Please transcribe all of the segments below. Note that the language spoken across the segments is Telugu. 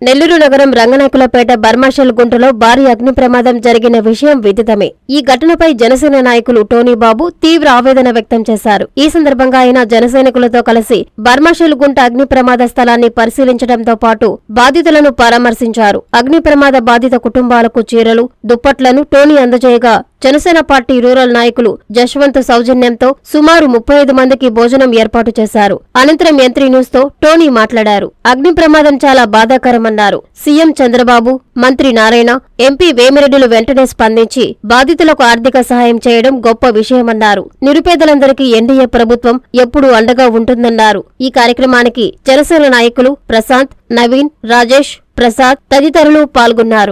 నెల్లూరు నగరం రంగనాయకులపేట బర్మాషల్ గుంటలో భారీ అగ్ని ప్రమాదం జరిగిన విషయం విదితమే. ఈ ఘటనపై జనసేన నాయకులు టోనీ బాబు తీవ్ర ఆవేదన వ్యక్తం చేశారు. ఈ సందర్భంగా ఆయన జనసైనికులతో కలిసి బర్మాషల్ గుంట అగ్ని ప్రమాద స్థలాన్ని పరిశీలించడంతో పాటు బాధితులను పరామర్శించారు. అగ్ని ప్రమాద బాధిత కుటుంబాలకు చీరలు, దుప్పట్లను టోనీ అందజేయగా జనసేన పార్టీ రూరల్ నాయకులు జశ్వంత్ సౌజన్యంతో సుమారు 35 మందికి భోజనం ఏర్పాటు చేశారు. అనంతరం యంత్రి న్యూస్ తో టోనీ మాట్లాడారు. అగ్ని ప్రమాదం చాలా బాధాకరమన్నారు. సీఎం చంద్రబాబు, మంత్రి నారాయణ, ఎంపీ వేమిరెడ్డిలు వెంటనే స్పందించి బాధితులకు ఆర్థిక సహాయం చేయడం గొప్ప విషయమన్నారు. నిరుపేదలందరికీ ఎన్డీఏ ప్రభుత్వం ఎప్పుడూ అండగా ఉంటుందన్నారు. ఈ కార్యక్రమానికి జనసేన నాయకులు ప్రశాంత్, నవీన్, రాజేష్, ప్రసాద్ తదితరులు పాల్గొన్నారు.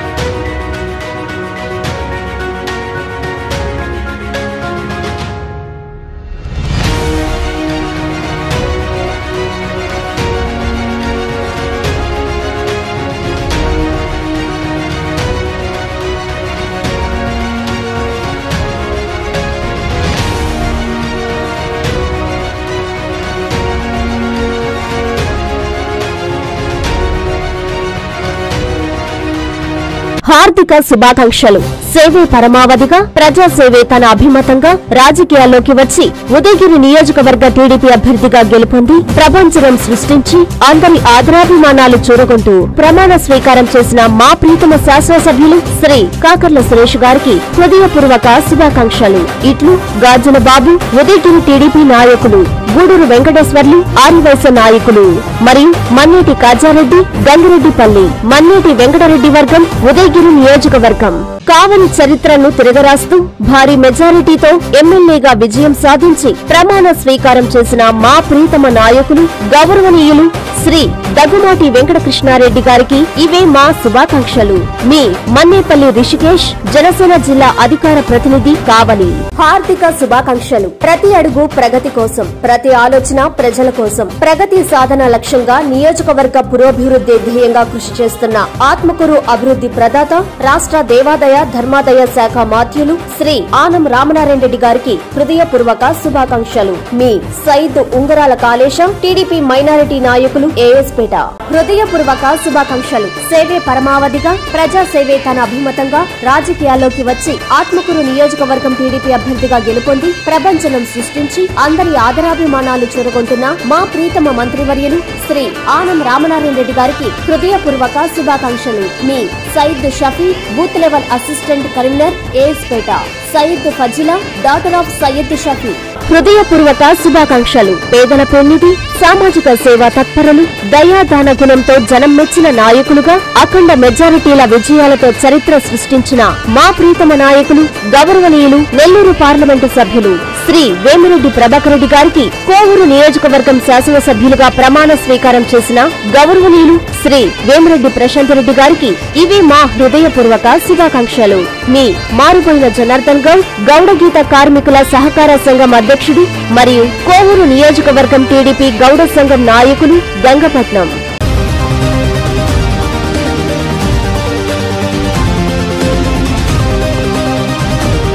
హార్దిక శుభాకాంక్షలు. సేవే పరమావధిగా, ప్రజాసేవే తన అభిమతంగా రాజకీయాల్లోకి వచ్చి ఉదయగిరి నియోజకవర్గ టీడీపీ అభ్యర్థిగా గెలుపొంది ప్రపంచం సృష్టించి అందరి ఆదరాభిమానాలు చూరగొంటూ ప్రమాణ స్వీకారం చేసిన మా ప్రీతమ శాసనసభ్యులు శ్రీ కాకర్ల సురేష్ గారికి హృదయపూర్వక శుభాకాంక్షలు. ఇట్లు గాజన బాబు, ఉదయగిరి టీడీపీ నాయకులు, గూడూరు వెంకటేశ్వర్లు, ఆరివైస నాయకులు మరియు మన్నేటి కాజారెడ్డి, గంగిరెడ్డిపల్లి, మన్నేటి వెంకటరెడ్డి వర్గం, ఉదయగిరి నియోజకవర్గం. కావలి చరిత్రను తిరగరాస్తూ భారీ మెజారిటీతో ఎమ్మెల్యేగా విజయం సాధించి ప్రమాణ స్వీకారం చేసిన మా ప్రీతమ నాయకులు గౌరవనీయులు శ్రీ దగ్గుమాటి వెంకటకృష్ణారెడ్డి గారికి ఇవే మా శుభాకాంక్షలు. మీ మన్నేపల్లి రిషికేష్, జనసేన జిల్లా అధికార ప్రతినిధి, కావలి. హార్దిక శుభాకాంక్షలు. ప్రతి అడుగు ప్రగతి కోసం, ప్రతి ఆలోచన ప్రజల కోసం, ప్రగతి సాధన లక్ష్యంగా నియోజకవర్గ పురోభివృద్ధి ధ్యేయంగా కృషి చేస్తున్న ఆత్మకూరు అభివృద్ధి ప్రదాత, రాష్ట్ర దేవాదాయ ధర్మాదాయ శాఖ మాధ్యులు శ్రీ ఆనం రామనారాయణ రెడ్డి గారికి హృదయపూర్వక శుభాకాంక్షలు. మీ సైద్ ఉంగరాల కాళేశం, టీడీపీ మైనారిటీ నాయకులు, ఏఎస్పేట. హృదయపూర్వక శుభాకాంక్షలు. సేవే పరమావధిగా, ప్రజాసేవే తన అభిమతంగా రాజకీయాల్లోకి వచ్చి ఆత్మకూరు నియోజకవర్గం టీడీపీ అభ్యర్థిగా గెలుపొంది ప్రపంచం సృష్టించి అందరి ఆదరాభిమానాలు చూరగొంటున్న మా ప్రీతమ మంత్రివర్యులు శ్రీ ఆనం రామనారాయణ రెడ్డి గారికి హృదయపూర్వక శుభాకాంక్షలు. మీ Syed Shafi, booth level assistant convenor, AS Peta. Syed Fazila, daughter of Syed Shafi. హృదయపూర్వక శుభాకాంక్షలు. పేదల పెన్నిధి, సామాజిక సేవా తత్పరులు, దయాదాన గుణంతో జనం మెచ్చిన నాయకులుగా అఖండ మెజారిటీల విజయాలతో చరిత్ర సృష్టించిన మా ప్రీతమ నాయకులు గౌరవనీయులు నెల్లూరు పార్లమెంటు సభ్యులు శ్రీ వేమిరెడ్డి ప్రభాకర్ రెడ్డి గారికి కోవూరు నియోజకవర్గం శాసనసభ్యులుగా ప్రమాణ స్వీకారం చేసిన గౌరవనీయులు శ్రీ వేమిరెడ్డి ప్రశాంత్ రెడ్డి గారికి ఇవి మా హృదయపూర్వక శుభాకాంక్షలు. మీ మారుపోయిన జనార్దన్ గౌడ్, గౌడగీత కార్మికుల సహకార సంఘం అధ్యక్షుడు మరియు కోవూరు నియోజకవర్గం టీడీపీ గౌడ సంఘం నాయకులు, గంగపట్నం.